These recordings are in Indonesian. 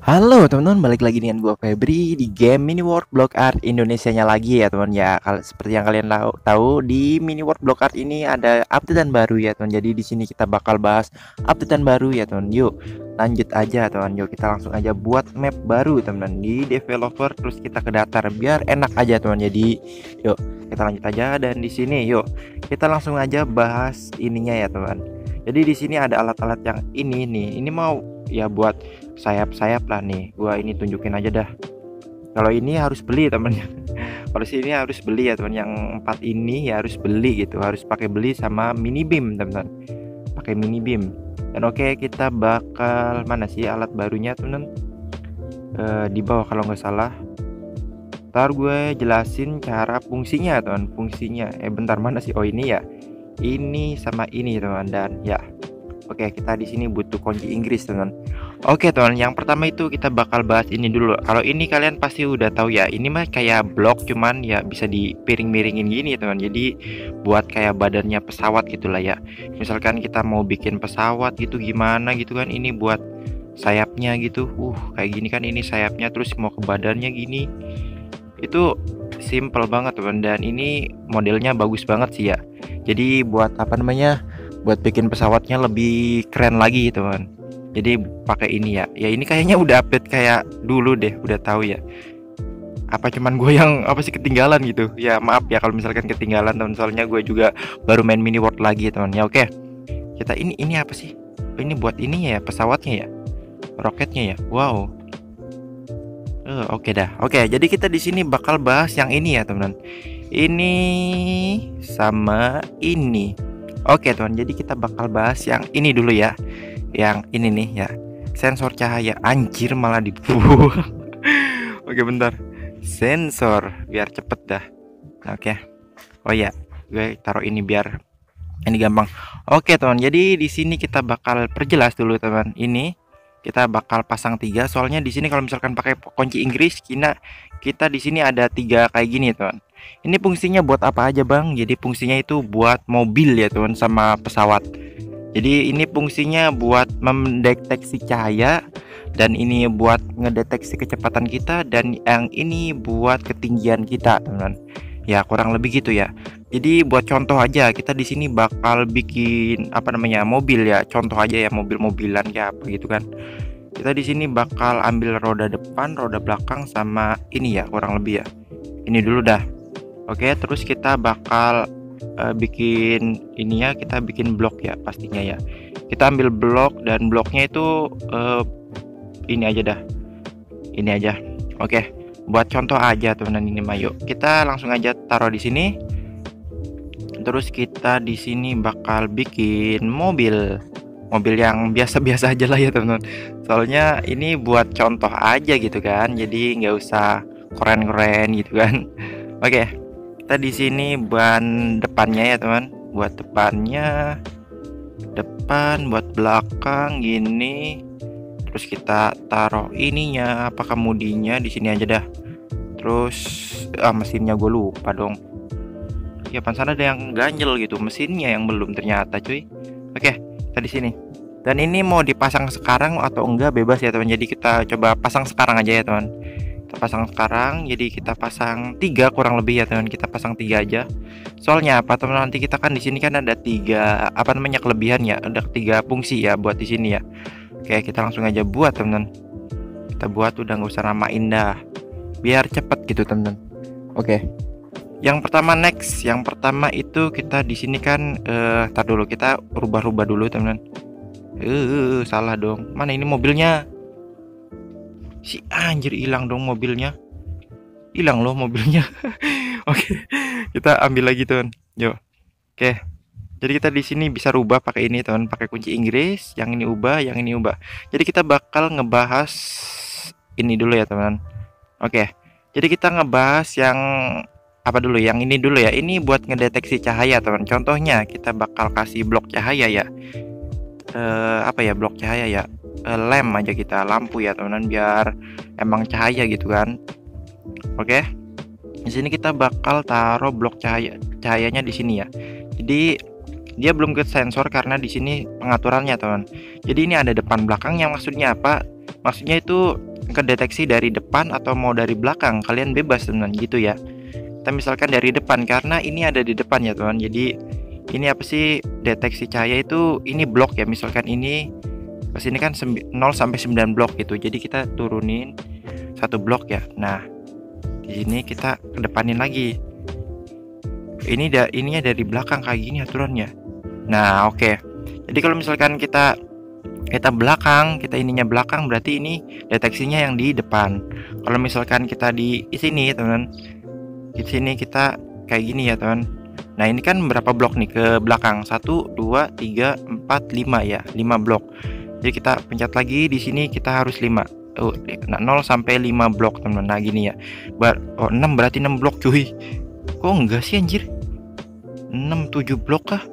Halo teman-teman, balik lagi dengan gua Febri di game Mini World Block Art Indonesianya lagi ya teman ya. Seperti yang kalian tahu di Mini World Block Art ini ada updatean baru ya teman. Jadi di sini kita bakal bahas updatean baru ya teman. Yuk, lanjut aja teman. Yuk kita langsung aja buat map baru teman di developer terus kita ke datar biar enak aja teman. Jadi yuk kita lanjut aja dan di sini yuk kita langsung aja bahas ininya ya teman. Jadi di sini ada alat-alat yang ini nih. Ini mau ya buat sayap-sayap lah nih. Gua ini tunjukin aja dah. Kalau ini harus beli temennya. Kalau sini harus beli ya teman. Yang 4 ini ya harus beli gitu. Harus pakai beli sama mini beam teman. Pakai mini beam. Dan oke, kita bakal mana sih alat barunya teman? Di bawah kalau nggak salah. Ntar gue jelasin cara fungsinya teman. Fungsinya. Bentar mana sih? Oh ini ya. Ini sama ini teman dan ya. Oke, kita di sini butuh kunci Inggris, teman. Oke, teman. Yang pertama itu kita bakal bahas ini dulu. Kalau ini kalian pasti udah tahu ya. Ini mah kayak blok cuman ya bisa dipiring-miringin gini, teman. Jadi buat kayak badannya pesawat gitulah ya. Misalkan kita mau bikin pesawat gitu gimana gitu kan. Ini buat sayapnya gitu. Kayak gini kan ini sayapnya terus mau ke badannya gini. Itu simple banget, teman. Dan ini modelnya bagus banget sih ya. Jadi buat apa namanya? Buat bikin pesawatnya lebih keren lagi teman. Jadi pakai ini ya. Ya ini kayaknya udah update kayak dulu deh, udah tahu ya. Apa cuman gue yang apa sih ketinggalan gitu. Ya maaf ya kalau misalkan ketinggalan teman, soalnya gue juga baru main mini world lagi teman. Ya oke. Kita ini apa sih? Ini buat ini ya pesawatnya ya. Roketnya ya. Wow. Oke dah. Oke, jadi kita di sini bakal bahas yang ini ya teman. Ini sama ini. Oke teman, jadi kita bakal bahas yang ini dulu ya. Yang ini nih ya. Sensor cahaya. Anjir malah dibuang. Oke bentar. Sensor biar cepet dah. Oke. Oh ya, gue taruh ini biar ini gampang. Oke teman, jadi di sini kita bakal perjelas dulu teman. Ini kita bakal pasang 3. Soalnya di sini kalau misalkan pakai kunci Inggris, kita di sini ada 3 kayak gini teman. Ini fungsinya buat apa aja bang? Jadi fungsinya itu buat mobil ya teman sama pesawat. Jadi ini fungsinya buat mendeteksi cahaya. Dan ini buat ngedeteksi kecepatan kita. Dan yang ini buat ketinggian kita teman. Ya kurang lebih gitu ya. Jadi buat contoh aja kita di sini bakal bikin apa namanya mobil ya. Contoh aja ya mobil-mobilan ya apa gitu kan. Kita di sini bakal ambil roda depan, roda belakang sama ini ya kurang lebih ya. Ini dulu dah. Oke, terus kita bakal bikin ini ya, kita bikin blok ya pastinya ya. Kita ambil blok dan bloknya itu ini aja dah. Ini aja. Oke, buat contoh aja teman-teman ini Mayo. Kita langsung aja taruh di sini. Terus kita di sini bakal bikin mobil yang biasa-biasa aja lah ya teman-teman. Soalnya ini buat contoh aja gitu kan. Jadi nggak usah keren-keren gitu kan. Oke. Kita di sini ban depannya ya teman, buat depannya, depan, buat belakang gini. Terus kita taruh ininya, apa kemudinya di sini aja dah. Terus mesinnya gue lupa dong. Ya pan sana ada yang ganjel gitu, mesinnya yang belum ternyata cuy. Oke, kita di sini. Dan ini mau dipasang sekarang atau enggak bebas ya teman. Jadi kita coba pasang sekarang aja ya teman. Kita pasang sekarang, jadi kita pasang 3 kurang lebih ya teman. Kita pasang 3 aja. Soalnya apa teman, nanti kita kan di sini kan ada 3 apa namanya kelebihan ya, ada 3 fungsi ya buat di sini ya. Oke, kita langsung aja buat teman. Kita buat udah nggak usah namain dah. Biar cepet gitu teman. Oke. Yang pertama next, yang pertama itu kita di sini kan tar dulu kita rubah-rubah dulu teman. Salah dong. Mana ini mobilnya? Si anjir hilang dong mobilnya. Hilang loh mobilnya. Oke, kita ambil lagi teman. Yuk. Oke. Jadi kita di sini bisa rubah pakai ini teman, pakai kunci Inggris. Yang ini ubah, yang ini ubah. Jadi kita bakal ngebahas ini dulu ya teman. Oke. Jadi kita ngebahas yang apa dulu? Yang ini dulu ya. Ini buat ngedeteksi cahaya teman. Contohnya kita bakal kasih blok cahaya ya. Apa ya blok cahaya ya? Lem aja kita, lampu ya teman, biar emang cahaya gitu kan. Oke. Di sini kita bakal taruh blok cahayanya di sini ya. Jadi dia belum ke sensor karena di sini pengaturannya teman. Jadi ini ada depan belakang, yang maksudnya apa? Maksudnya itu kedeteksi dari depan atau mau dari belakang, kalian bebas teman gitu ya. Kita misalkan dari depan karena ini ada di depan ya teman. Jadi ini apa sih, deteksi cahaya itu ini blok ya, misalkan ini pas ini kan 0 sampai 9 blok gitu. Jadi kita turunin satu blok ya. Nah, di sini kita kedepanin lagi. Ininya dari belakang kayak gini aturannya. Nah, oke. Jadi kalau misalkan kita belakang, kita ininya belakang, berarti ini deteksinya yang di depan. Kalau misalkan kita di sini, teman, di sini kita kayak gini ya, teman. Nah, ini kan berapa blok nih ke belakang? 1 2 3 4 5 ya, 5 blok. Jadi kita pencet lagi di sini, kita harus 5. Nah, 0 sampai 5 blok, teman. Nah, gini ya. 6 berarti 6 blok, cuy. Kok enggak sih anjir? 6 7 blok kah?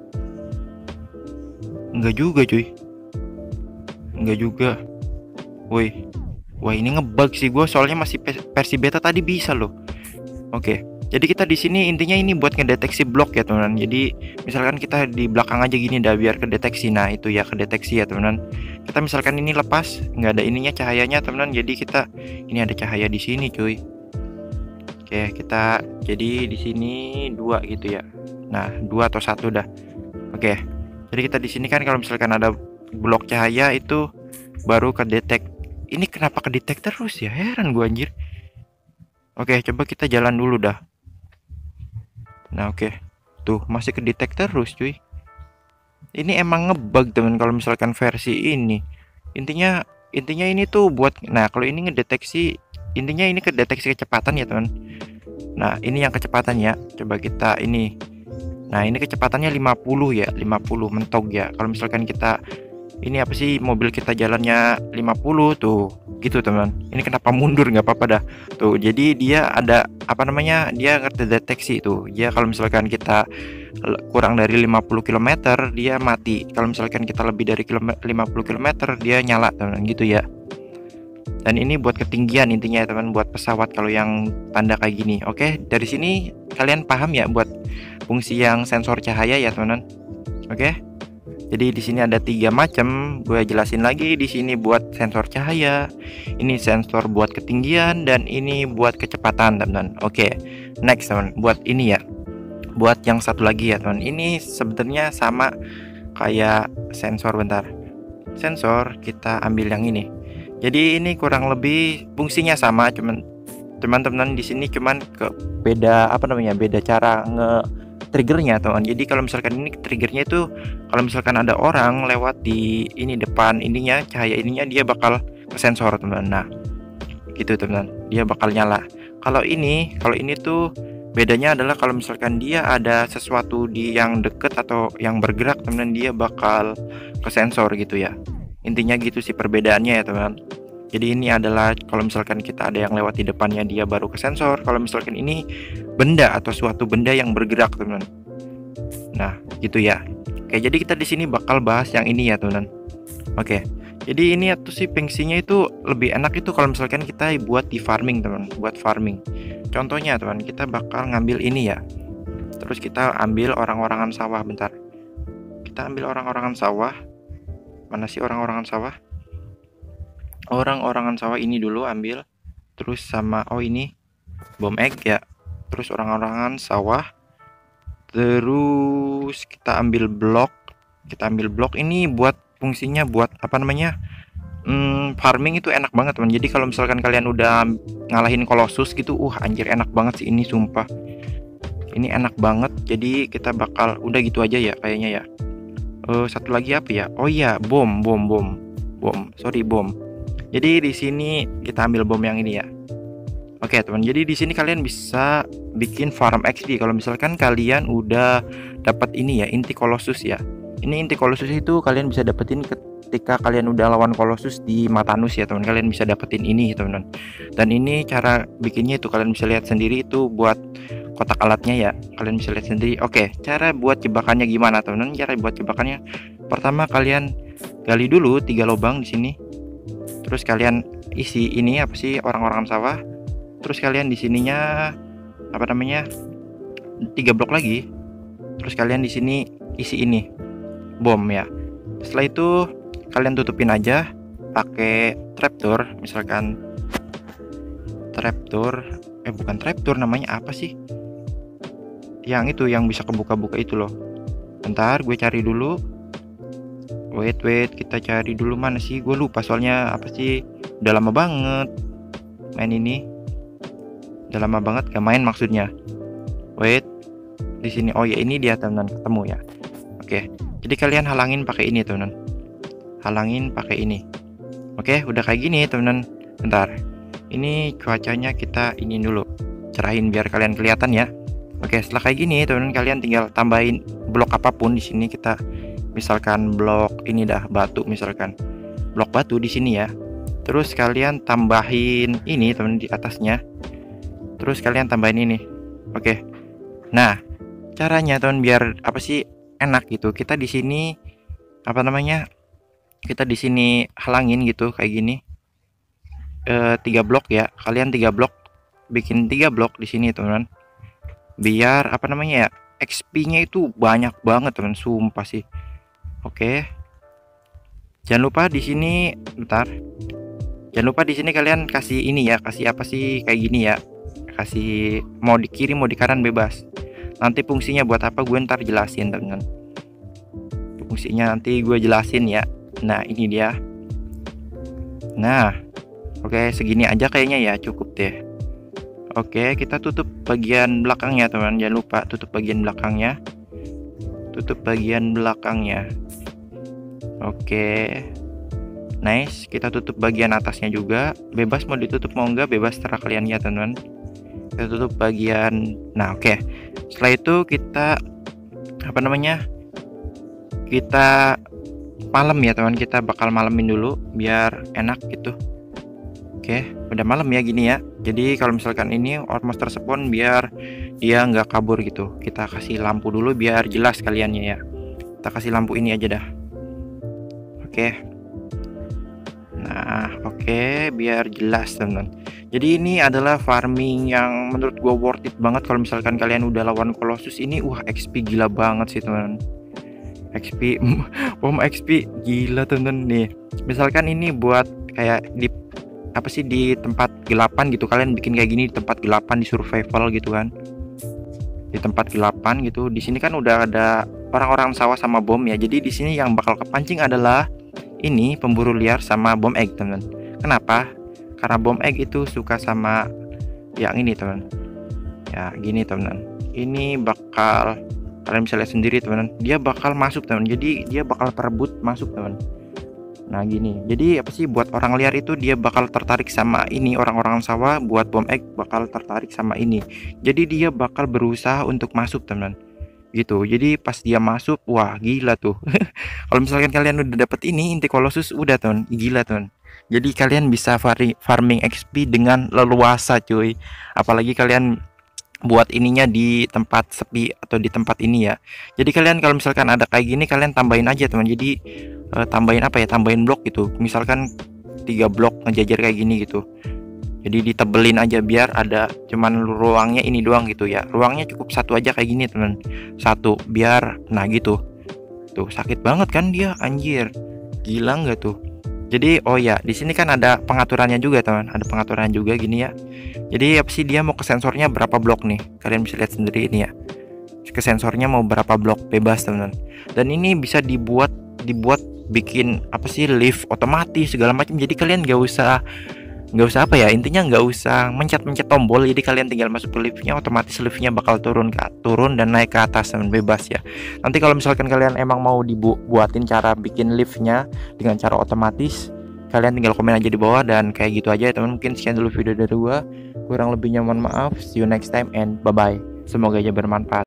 Enggak juga, cuy. Enggak juga. Woi. Wah, ini ngebug sih gue, soalnya masih versi beta tadi bisa loh. Oke. Jadi kita di sini intinya ini buat ngedeteksi blok ya, teman. Jadi misalkan kita di belakang aja gini dah biar kedeteksi. Nah, itu ya kedeteksi ya, teman. Kita misalkan ini lepas, nggak ada ininya cahayanya, teman. Jadi kita ini ada cahaya di sini, cuy. Oke, kita jadi di sini 2 gitu ya. Nah, 2 atau 1 dah. Oke. Jadi kita di sini kan kalau misalkan ada blok cahaya itu baru kedetek. Ini kenapa kedetek terus ya? Heran gua anjir. Oke, coba kita jalan dulu dah. Nah, oke. Tuh, masih kedetek terus, cuy. Ini emang ngebug, teman, kalau misalkan versi ini. Intinya ini tuh buat, nah, kalau ini ngedeteksi, intinya ini kedeteksi kecepatan ya, teman. Nah, ini yang kecepatan ya. Coba kita ini. Nah, ini kecepatannya 50 ya, 50 mentok ya. Kalau misalkan kita ini apa sih, mobil kita jalannya 50 tuh gitu, teman. Ini kenapa mundur, nggak apa-apa dah tuh. Jadi dia ada apa namanya, dia ngerti deteksi tuh. Dia kalau misalkan kita kurang dari 50 km dia mati. Kalau misalkan kita lebih dari 50 km dia nyala, teman, gitu ya. Dan ini buat ketinggian intinya ya, teman, buat pesawat kalau yang tanda kayak gini. Oke, dari sini kalian paham ya buat fungsi yang sensor cahaya ya, teman. Oke. Jadi di sini ada 3 macam, gue jelasin lagi. Di sini buat sensor cahaya, ini sensor buat ketinggian, dan ini buat kecepatan, teman-teman. Oke, next, teman. Buat ini ya, buat yang satu lagi ya, teman. Ini sebenarnya sama kayak sensor, bentar. Sensor kita ambil yang ini. Jadi ini kurang lebih fungsinya sama, cuman teman-teman di sini cuman ke beda apa namanya, beda cara triggernya, teman. Jadi kalau misalkan ini triggernya itu kalau misalkan ada orang lewat di ini depan ininya, cahaya ininya, dia bakal ke sensor, teman. Nah, gitu, teman. Dia bakal nyala. Kalau ini tuh bedanya adalah kalau misalkan dia ada sesuatu di yang deket atau yang bergerak, teman, dia bakal ke sensor gitu ya. Intinya gitu sih perbedaannya ya, teman. Jadi ini adalah kalau misalkan kita ada yang lewat di depannya, dia baru ke sensor. Kalau misalkan ini benda atau suatu benda yang bergerak, teman. Nah, gitu ya. Oke, jadi kita di sini bakal bahas yang ini ya, teman. Oke. Jadi ini tuh sih fungsinya itu lebih enak itu kalau misalkan kita buat di farming, teman. Buat farming. Contohnya, teman, kita bakal ngambil ini ya. Terus kita ambil orang-orangan sawah, bentar. Kita ambil orang-orangan sawah. Mana sih orang-orangan sawah? Orang-orangan sawah ini dulu ambil. Terus sama ini bom egg ya. Terus orang-orangan sawah. Terus kita ambil blok. Ini buat fungsinya buat apa namanya, farming itu enak banget, teman. Jadi kalau misalkan kalian udah ngalahin Colossus gitu, anjir enak banget sih ini, sumpah. Ini enak banget. Jadi kita bakal udah gitu aja ya kayaknya ya. Satu lagi apa ya? Oh iya, bom. Sorry, bom. Jadi di sini kita ambil bom yang ini ya. Oke, teman. Jadi di sini kalian bisa bikin farm XP kalau misalkan kalian udah dapat ini ya, inti Colossus ya. Ini inti Colossus itu kalian bisa dapetin ketika kalian udah lawan Colossus di Matanus ya, teman. Kalian bisa dapetin ini, teman. Dan ini cara bikinnya itu kalian bisa lihat sendiri, itu buat kotak alatnya ya. Kalian bisa lihat sendiri. Oke, cara buat jebakannya gimana, teman? Cara buat jebakannya, pertama kalian gali dulu 3 lubang di sini. Terus kalian isi ini apa sih, orang-orangan sawah. Terus kalian di sininya apa namanya, 3 blok lagi. Terus kalian di sini isi ini bom ya. Setelah itu kalian tutupin aja. pakai trapdoor, misalkan trapdoor, bukan trapdoor, namanya apa sih? Yang itu yang bisa kebuka-buka itu loh. Bentar, gue cari dulu. Wait, kita cari dulu, mana sih? Gue lupa soalnya apa sih? Udah lama banget main ini. Udah lama banget gak main maksudnya. Wait, di sini. Oh ya, ini dia teman-teman, ketemu ya. Oke, jadi kalian halangin pakai ini teman-teman. Halangin pakai ini. Oke, udah kayak gini teman-teman. Bentar. Ini cuacanya kita ini dulu. Cerahin biar kalian kelihatan ya. Oke, setelah kayak gini teman-teman, kalian tinggal tambahin blok apapun di sini. Kita misalkan blok ini dah, batu misalkan. Blok batu di sini ya. Terus kalian tambahin ini teman di atasnya. Terus kalian tambahin ini. Oke. Nah, caranya teman biar apa sih enak gitu. Kita di sini apa namanya? Kita di sini halangin gitu kayak gini. 3 blok ya. Kalian 3 blok, bikin 3 blok di sini teman. Biar apa namanya ya? XP-nya itu banyak banget teman, sumpah sih. Oke. Jangan lupa di sini, bentar. Jangan lupa di sini kalian kasih ini ya, kasih apa sih kayak gini ya. Kasih mau di kiri mau di kanan bebas. Nanti fungsinya buat apa gue ntar jelasin teman. Fungsinya nanti gue jelasin ya. Nah, ini dia. Nah, oke, segini aja kayaknya ya, cukup deh. Oke, kita tutup bagian belakangnya teman. Jangan lupa tutup bagian belakangnya. Tutup bagian belakangnya. Oke. Nice, kita tutup bagian atasnya juga. Bebas mau ditutup mau enggak, bebas terserah kalian ya teman. Kita tutup bagian. Nah, oke. Setelah itu kita apa namanya? Kita malam ya teman, kita bakal malamin dulu biar enak gitu. Oke, udah malam ya gini ya. Jadi kalau misalkan ini monster spawn biar dia nggak kabur gitu, kita kasih lampu dulu biar jelas kaliannya ya. Kita kasih lampu ini aja dah. Oke. Nah, oke, biar jelas teman. Jadi ini adalah farming yang menurut gue worth it banget kalau misalkan kalian udah lawan Colossus ini. Wah, XP gila banget sih teman. XP bom XP gila teman nih. Misalkan ini buat kayak di apa sih di tempat gelapan gitu, kalian bikin kayak gini di tempat gelapan, di survival gitu kan. Di tempat gelapan gitu. Di sini kan udah ada orang-orang sawah sama bom ya. Jadi di sini yang bakal kepancing adalah ini pemburu liar sama bom egg teman. Kenapa? Karena bom egg itu suka sama yang ini teman. Ya gini teman. Ini bakal kalian bisa lihat sendiri teman. Dia bakal masuk teman. Jadi dia bakal perebut masuk teman. Nah gini. Jadi apa sih buat orang liar itu dia bakal tertarik sama ini orang-orang sawah. Buat bom egg bakal tertarik sama ini. Jadi dia bakal berusaha untuk masuk teman. Gitu. Jadi pas dia masuk, wah gila tuh. Kalau misalkan kalian udah dapet ini inti Colossus, udah teman, gila teman. Jadi kalian bisa farming XP dengan leluasa cuy. Apalagi kalian buat ininya di tempat sepi atau di tempat ini ya. Jadi kalian kalau misalkan ada kayak gini kalian tambahin aja teman. Jadi tambahin apa ya? Tambahin blok gitu. Misalkan 3 blok ngejajar kayak gini gitu. Jadi ditebelin aja biar ada cuman ruangnya ini doang gitu ya. Ruangnya cukup satu aja kayak gini teman. Satu biar nah gitu. Tuh sakit banget kan dia anjir. Gila nggak tuh? Jadi oh ya di sini kan ada pengaturannya juga teman. Ada pengaturan juga gini ya. Jadi apa sih dia mau ke sensornya berapa blok nih? Kalian bisa lihat sendiri ini ya. Ke sensornya mau berapa blok bebas teman. Dan ini bisa dibuat bikin apa sih lift otomatis segala macam. Jadi kalian nggak usah apa ya, intinya nggak usah mencet tombol. Jadi kalian tinggal masuk ke liftnya, otomatis liftnya bakal turun dan naik ke atas dan bebas ya. Nanti kalau misalkan kalian emang mau dibuatin cara bikin liftnya dengan cara otomatis, kalian tinggal komen aja di bawah. Dan kayak gitu aja ya teman. Mungkin sekian dulu video dari gua, kurang lebihnya mohon maaf. See you next time and bye bye. Semoga aja bermanfaat.